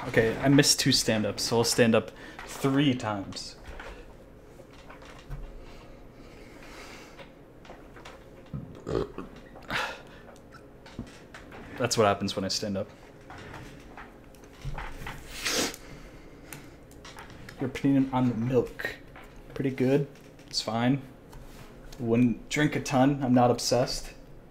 Okay, I missed 2 stand-ups, so I'll stand up 3 times. That's what happens when I stand up. Your opinion on the milk? Pretty good. It's fine. Wouldn't drink a ton. I'm not obsessed.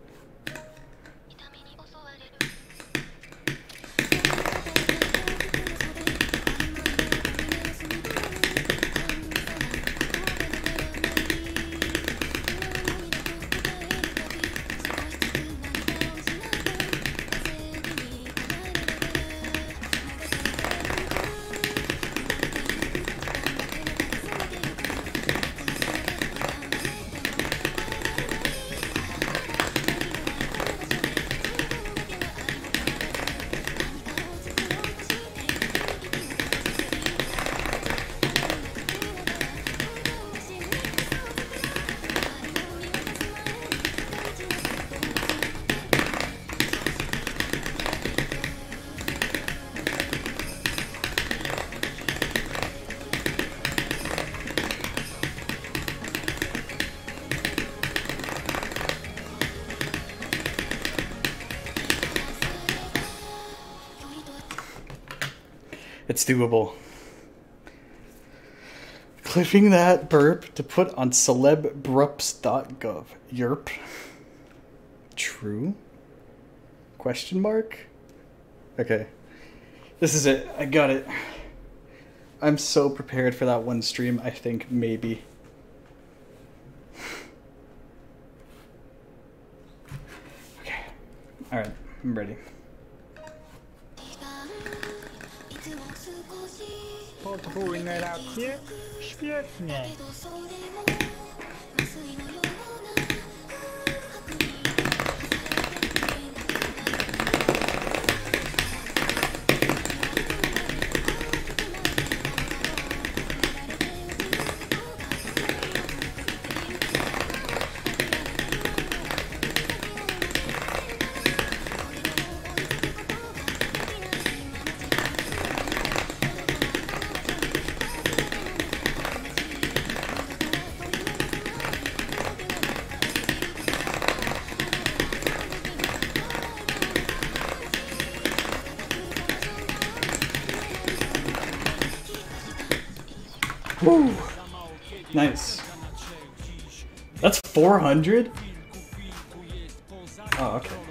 It's doable. Clipping that burp to put on celebbrupps.gov. Yerp. True? Question mark? Okay. This is it. I got it. I'm so prepared for that one stream, I think maybe. Okay. Alright, I'm ready. Podwójne racje? Świetnie. Woo! Nice. That's 400? Oh, okay.